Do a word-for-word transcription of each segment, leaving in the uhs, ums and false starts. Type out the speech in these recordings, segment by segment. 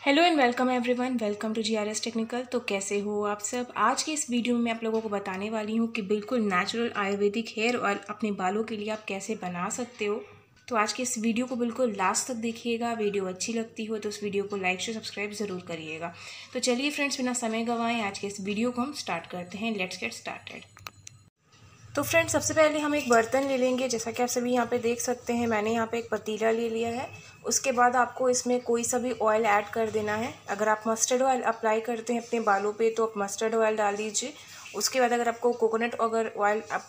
Hello and welcome everyone, welcome to G R S technical. तो कैसे हो आप सब। आज की इस वीडियो में मैं आप लोगों को बताने वाली हूँ कि बिल्कुल नेचुरल आयुर्वेदिक हेयर ऑयल अपने बालों के लिए आप कैसे बना सकते हो। तो आज की इस वीडियो को बिल्कुल लास्ट तक देखिएगा। वीडियो अच्छी लगती हो तो उस वीडियो को लाइक शेयर सब्सक्राइब ज़रूर करिएगा। तो चलिए फ्रेंड्स, बिना समय गंवाएं आज के इस वीडियो को हम स्टार्ट करते हैं। Let's get started. तो फ्रेंड्स, सबसे पहले हम एक बर्तन ले लेंगे। जैसा कि आप सभी यहाँ पे देख सकते हैं, मैंने यहाँ पे एक पतीला ले लिया है। उसके बाद आपको इसमें कोई सा भी ऑयल ऐड कर देना है। अगर आप मस्टर्ड ऑयल अप्लाई करते हैं अपने बालों पे तो आप मस्टर्ड ऑयल डाल दीजिए। उसके बाद अगर आपको कोकोनट अगर ऑयल आप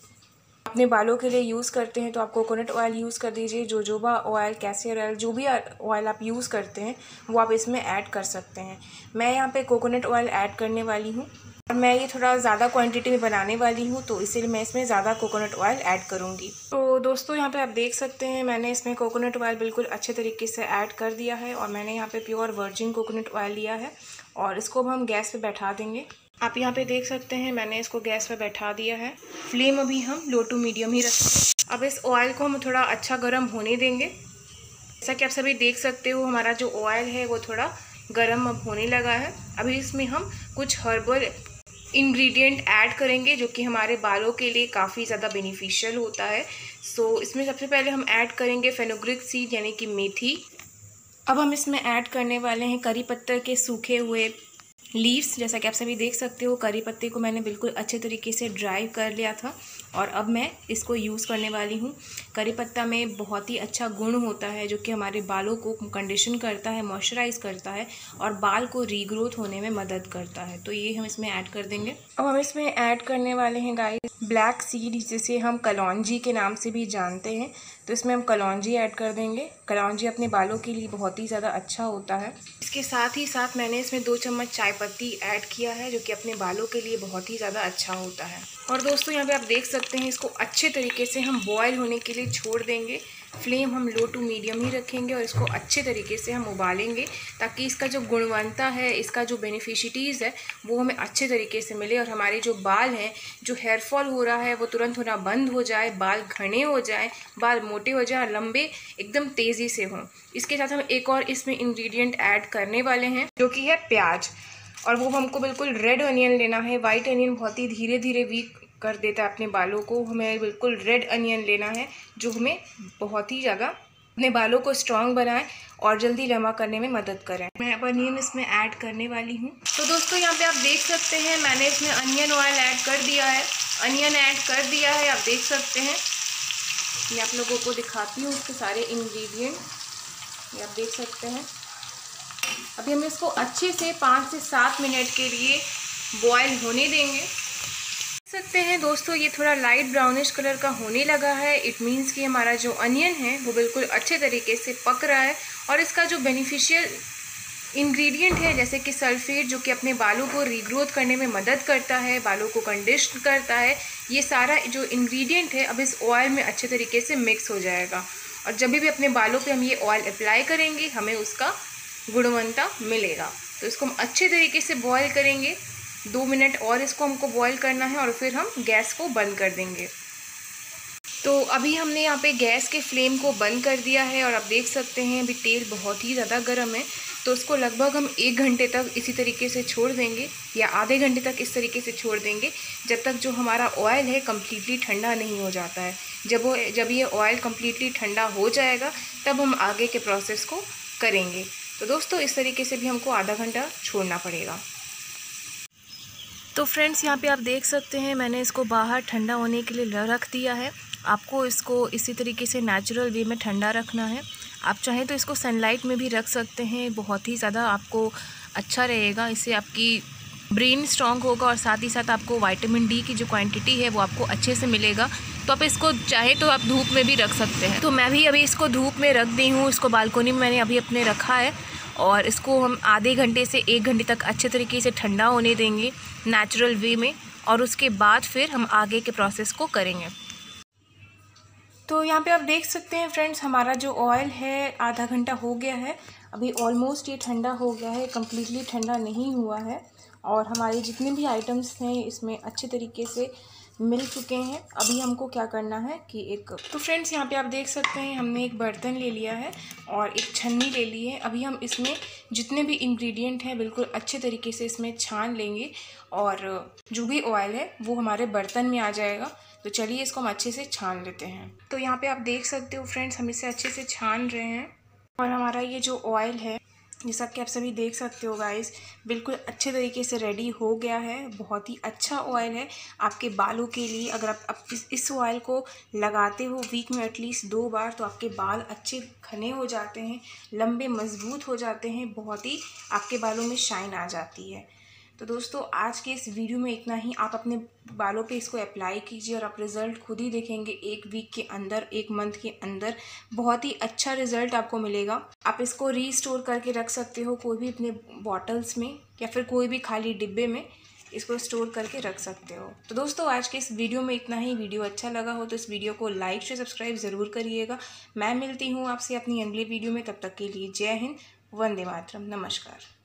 अपने बालों के लिए यूज़ करते हैं तो आप कोकोनट ऑयल यूज़ कर दीजिए। जोजोबा ऑयल, कैस्टर ऑयल, जो भी ऑयल आप यूज़ करते हैं वो आप इसमें ऐड कर सकते हैं। मैं यहाँ पे कोकोनट ऑयल ऐड करने वाली हूँ और मैं ये थोड़ा ज़्यादा क्वांटिटी में बनाने वाली हूँ, तो इसीलिए मैं इसमें ज़्यादा कोकोनट ऑयल ऐड करूँगी। तो दोस्तों, यहाँ पे आप देख सकते हैं मैंने इसमें कोकोनट ऑयल बिल्कुल अच्छे तरीके से ऐड कर दिया है और मैंने यहाँ पे प्योर वर्जिन कोकोनट ऑयल लिया है और इसको अब हम गैस पे बैठा देंगे। आप यहाँ पे देख सकते हैं मैंने इसको गैस पे बैठा दिया है। फ्लेम अभी हम लो टू मीडियम ही रखेंगे। अब इस ऑयल को हम थोड़ा अच्छा गर्म होने देंगे। जैसा कि आप सभी देख सकते हो, हमारा जो ऑयल है वो थोड़ा गर्म अब होने लगा है। अभी इसमें हम कुछ हर्बल इंग्रेडिएंट ऐड करेंगे जो कि हमारे बालों के लिए काफ़ी ज़्यादा बेनिफिशियल होता है। सो इसमें सबसे पहले हम ऐड करेंगे फेनुग्रीक सीड यानी कि मेथी। अब हम इसमें ऐड करने वाले हैं करी पत्ते के सूखे हुए लीव्स। जैसा कि आप सभी देख सकते हो, करी पत्ते को मैंने बिल्कुल अच्छे तरीके से ड्राई कर लिया था और अब मैं इसको यूज़ करने वाली हूँ। करी पत्ता में बहुत ही अच्छा गुण होता है जो कि हमारे बालों को कंडीशन करता है, मॉइस्चराइज करता है और बाल को रीग्रोथ होने में मदद करता है। तो ये हम इसमें ऐड कर देंगे। अब हम इसमें ऐड करने वाले हैं गाइस ब्लैक सीड, जिसे हम कलौंजी के नाम से भी जानते हैं। तो इसमें हम कलौंजी ऐड कर देंगे। कलौंजी अपने बालों के लिए बहुत ही ज़्यादा अच्छा होता है। इसके साथ ही साथ मैंने इसमें दो चम्मच चाय पत्ती ऐड किया है जो कि अपने बालों के लिए बहुत ही ज़्यादा अच्छा होता है। और दोस्तों, यहाँ पे आप देख सकते हैं इसको अच्छे तरीके से हम बॉयल होने के लिए छोड़ देंगे। फ्लेम हम लो टू मीडियम ही रखेंगे और इसको अच्छे तरीके से हम उबालेंगे ताकि इसका जो गुणवत्ता है, इसका जो बेनिफिशिटीज़ है वो हमें अच्छे तरीके से मिले और हमारे जो बाल हैं, जो हेयर फॉल हो रहा है वो तुरंत होना बंद हो जाए, बाल घने हो जाए, बाल मोटे हो जाए, लंबे एकदम तेज़ी से हों। इसके साथ हम एक और इसमें इंग्रेडिएंट ऐड करने वाले हैं जो कि है प्याज, और वो हमको बिल्कुल रेड अनियन लेना है। वाइट अनियन बहुत ही धीरे धीरे वीक कर देता है अपने बालों को। हमें बिल्कुल रेड अनियन लेना है जो हमें बहुत ही ज़्यादा अपने बालों को स्ट्रॉन्ग बनाए और जल्दी जमा करने में मदद करें। मैं अब अनियन इसमें ऐड करने वाली हूँ। तो दोस्तों, यहाँ पे आप देख सकते हैं मैंने इसमें अनियन ऑयल ऐड कर दिया है। अनियन ऐड कर दिया है, आप देख सकते हैं। ये आप लोगों को दिखाती हूँ उसके सारे इंग्रेडिएंट, ये आप देख सकते हैं। अभी हम इसको अच्छे से पाँच से सात मिनट के लिए बॉयल होने देंगे। देख सकते हैं दोस्तों, ये थोड़ा लाइट ब्राउनिश कलर का होने लगा है। इट मीन्स कि हमारा जो अनियन है वो बिल्कुल अच्छे तरीके से पक रहा है और इसका जो बेनिफिशियल इंग्रेडिएंट है जैसे कि सल्फेट, जो कि अपने बालों को रीग्रोथ करने में मदद करता है, बालों को कंडीशन करता है, ये सारा जो इंग्रेडिएंट है अब इस ऑयल में अच्छे तरीके से मिक्स हो जाएगा। और जब भी अपने बालों पे हम ये ऑयल अप्लाई करेंगे हमें उसका गुणवत्ता मिलेगा। तो इसको हम अच्छे तरीके से बॉयल करेंगे। दो मिनट और इसको हमको बॉयल करना है और फिर हम गैस को बंद कर देंगे। तो अभी हमने यहाँ पे गैस के फ्लेम को बंद कर दिया है और आप देख सकते हैं अभी तेल बहुत ही ज़्यादा गर्म है। तो इसको लगभग हम एक घंटे तक इसी तरीके से छोड़ देंगे या आधे घंटे तक इस तरीके से छोड़ देंगे जब तक जो हमारा ऑयल है कम्प्लीटली ठंडा नहीं हो जाता है। जब वो जब ये ऑयल कम्प्लीटली ठंडा हो जाएगा तब हम आगे के प्रोसेस को करेंगे। तो दोस्तों, इस तरीके से भी हमको आधा घंटा छोड़ना पड़ेगा। तो फ्रेंड्स, यहाँ पे आप देख सकते हैं मैंने इसको बाहर ठंडा होने के लिए रख दिया है। आपको इसको इसी तरीके से नेचुरल वे में ठंडा रखना है। आप चाहें तो इसको सनलाइट में भी रख सकते हैं, बहुत ही ज़्यादा आपको अच्छा रहेगा। इससे आपकी ब्रेन स्ट्रांग होगा और साथ ही साथ आपको विटामिन डी की जो क्वांटिटी है वो आपको अच्छे से मिलेगा। तो आप इसको चाहे तो आप धूप में भी रख सकते हैं। तो मैं भी अभी इसको धूप में रख दी हूँ। इसको बालकोनी में मैंने अभी अपने रखा है और इसको हम आधे घंटे से एक घंटे तक अच्छे तरीके से ठंडा होने देंगे नेचुरल वे में, और उसके बाद फिर हम आगे के प्रोसेस को करेंगे। तो यहाँ पे आप देख सकते हैं फ्रेंड्स, हमारा जो ऑयल है आधा घंटा हो गया है। अभी ऑलमोस्ट ये ठंडा हो गया है, कम्प्लीटली ठंडा नहीं हुआ है और हमारे जितने भी आइटम्स हैं इसमें अच्छे तरीके से मिल चुके हैं। अभी हमको क्या करना है कि एक तो फ्रेंड्स यहाँ पे आप देख सकते हैं हमने एक बर्तन ले लिया है और एक छन्नी ले ली है। अभी हम इसमें जितने भी इंग्रेडिएंट हैं बिल्कुल अच्छे तरीके से इसमें छान लेंगे और जो भी ऑयल है वो हमारे बर्तन में आ जाएगा। तो चलिए इसको हम अच्छे से छान लेते हैं। तो यहाँ पे आप देख सकते हो फ्रेंड्स हम इसे अच्छे से छान रहे हैं और हमारा ये जो ऑयल है जैसा कि आप सभी देख सकते हो गाइस बिल्कुल अच्छे तरीके से रेडी हो गया है। बहुत ही अच्छा ऑयल है आपके बालों के लिए। अगर आप, आप इस, इस ऑयल को लगाते हो वीक में एटलीस्ट दो बार तो आपके बाल अच्छे घने हो जाते हैं, लंबे मजबूत हो जाते हैं, बहुत ही आपके बालों में शाइन आ जाती है। तो दोस्तों आज के इस वीडियो में इतना ही। आप अपने बालों पे इसको अप्लाई कीजिए और आप रिज़ल्ट खुद ही देखेंगे। एक वीक के अंदर, एक मंथ के अंदर बहुत ही अच्छा रिज़ल्ट आपको मिलेगा। आप इसको रीस्टोर करके रख सकते हो कोई भी अपने बॉटल्स में या फिर कोई भी खाली डिब्बे में इसको स्टोर करके रख सकते हो। तो दोस्तों आज के इस वीडियो में इतना ही। वीडियो अच्छा लगा हो तो इस वीडियो को लाइक शेयर सब्सक्राइब ज़रूर करिएगा। मैं मिलती हूँ आपसे अपनी अगली वीडियो में। तब तक के लिए जय हिंद, वंदे मातरम, नमस्कार।